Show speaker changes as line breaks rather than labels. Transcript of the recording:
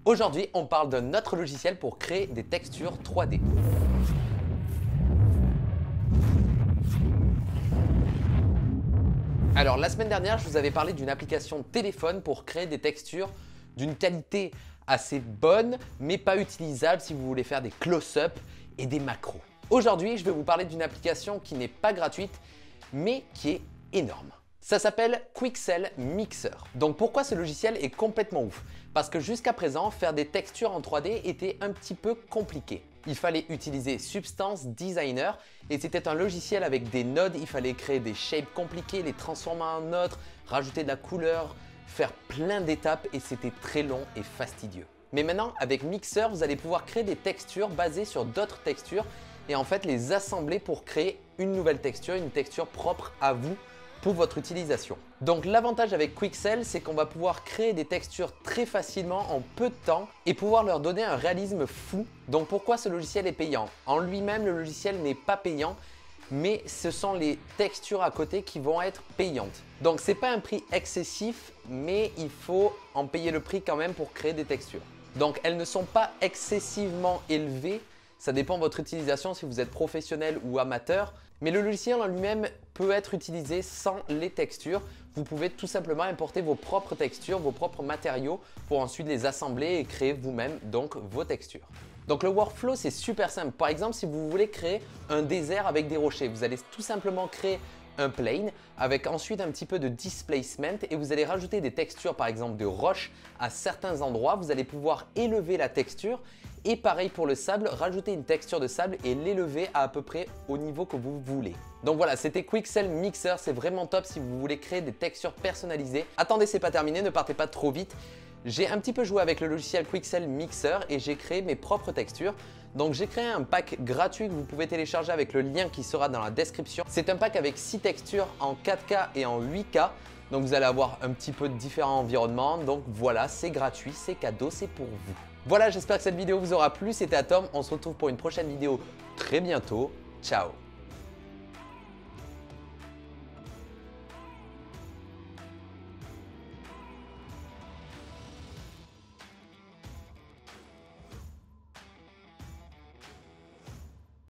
Aujourd'hui, on parle d'un autre logiciel pour créer des textures 3D. Alors la semaine dernière, je vous avais parlé d'une application téléphone pour créer des textures d'une qualité assez bonne, mais pas utilisable si vous voulez faire des close-up et des macros. Aujourd'hui, je vais vous parler d'une application qui n'est pas gratuite, mais qui est énorme. Ça s'appelle Quixel Mixer. Donc pourquoi ce logiciel est complètement ouf? Parce que jusqu'à présent, faire des textures en 3D était un petit peu compliqué. Il fallait utiliser Substance Designer et c'était un logiciel avec des nodes, il fallait créer des shapes compliquées, les transformer en un autre, rajouter de la couleur, faire plein d'étapes et c'était très long et fastidieux. Mais maintenant, avec Mixer, vous allez pouvoir créer des textures basées sur d'autres textures et en fait les assembler pour créer une nouvelle texture, une texture propre à vous pour votre utilisation. Donc l'avantage avec Quixel, c'est qu'on va pouvoir créer des textures très facilement en peu de temps et pouvoir leur donner un réalisme fou. Donc pourquoi ce logiciel est payant? En lui-même, le logiciel n'est pas payant, mais ce sont les textures à côté qui vont être payantes. Donc c'est pas un prix excessif, mais il faut en payer le prix quand même pour créer des textures. Donc elles ne sont pas excessivement élevées. Ça dépend de votre utilisation, si vous êtes professionnel ou amateur. Mais le logiciel en lui-même peut être utilisé sans les textures. Vous pouvez tout simplement importer vos propres textures, vos propres matériaux pour ensuite les assembler et créer vous-même donc vos textures. Donc le workflow, c'est super simple. Par exemple, si vous voulez créer un désert avec des rochers, vous allez tout simplement créer un plane avec ensuite un petit peu de displacement et vous allez rajouter des textures par exemple de roches à certains endroits. Vous allez pouvoir élever la texture et pareil pour le sable, rajouter une texture de sable et l'élever à peu près au niveau que vous voulez. Donc voilà, c'était Quixel Mixer, c'est vraiment top si vous voulez créer des textures personnalisées. Attendez, c'est pas terminé, ne partez pas trop vite. J'ai un petit peu joué avec le logiciel Quixel Mixer et j'ai créé mes propres textures. Donc j'ai créé un pack gratuit que vous pouvez télécharger avec le lien qui sera dans la description. C'est un pack avec 6 textures en 4K et en 8K. Donc vous allez avoir un petit peu de différents environnements. Donc voilà, c'est gratuit, c'est cadeau, c'est pour vous. Voilà, j'espère que cette vidéo vous aura plu. C'était Atom, on se retrouve pour une prochaine vidéo très bientôt. Ciao!